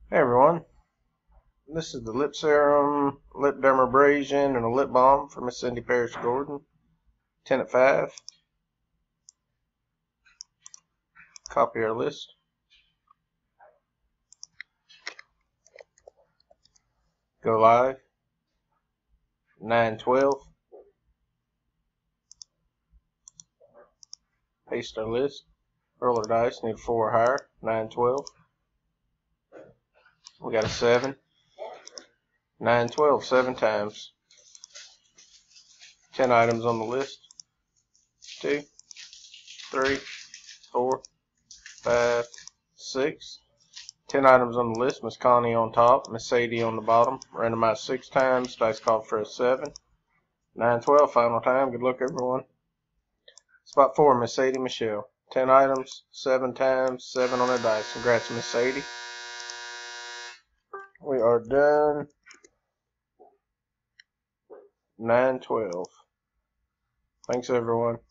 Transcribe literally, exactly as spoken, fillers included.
Hey everyone, this is the lip serum, lip dermabrasion, and a lip balm for Miss Cindy Parrish Gordon. ten at five. Copy our list. Go live. nine twelve. Paste our list. Roll our dice, need four or higher. nine twelve. We got a seven. nine twelve, seven times. ten items on the list. two, three, four, five, six. ten items on the list. Miss Connie on top, Miss Sadie on the bottom. Randomized six times. Dice called for a seven. nine twelve, final time. Good luck, everyone. Spot four, Miss Sadie Michelle. ten items, seven times, seven on the dice. Congrats, Miss Sadie. We are done. nine twelve. Thanks, everyone.